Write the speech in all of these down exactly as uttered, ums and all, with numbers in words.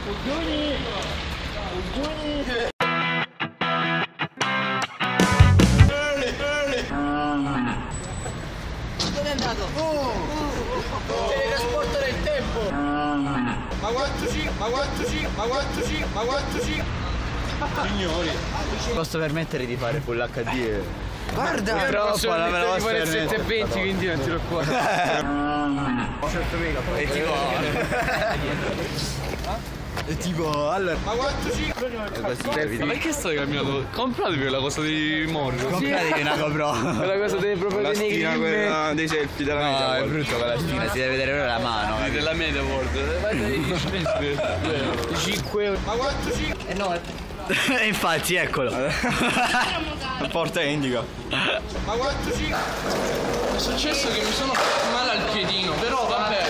Bugioni! Bugioni! Dove è andato? Oh! Teletrasporto nel tempo! Ma quanto sì, ma quanto sì, ma quanto sì, ma quanto sì! Signori! Posso permettere di fare full acca di? Guarda! Troppo, la me la posso permettere. sette e venti, quindi non tiro qua. E tipo... E tipo, allora... Ma quanto sì! Ma perché stai cambiando? Compratevi quella cosa di Morio. Compratevi una GoPro. Quella cosa dei proprio La dei stina negri. quella dei selfie della No, media. è brutto quella stina, si deve vedere proprio la mano. Sì, della Media World. Vai dai cinesi. cinque euro. Ma quanto sì! Eh no, E infatti, eccolo. La porta indica. Ma quanto sì! È successo che mi sono fatto male al piedino, però vabbè.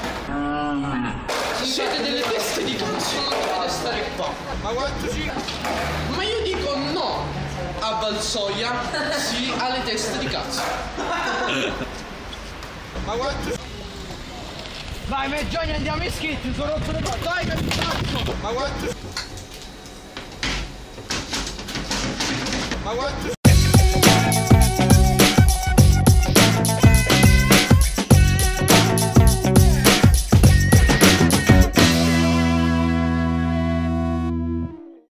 Siete delle teste di cazzo, non dovete stare qua. Ma quanto sì! Ma io dico no a Valsoia, sì alle teste di cazzo. Ma quanto sì! vai Meggioni, andiamo in skate, mi sono rotto le palle, dai che mi faccio! Ma quanto sì! Ma quanto sì!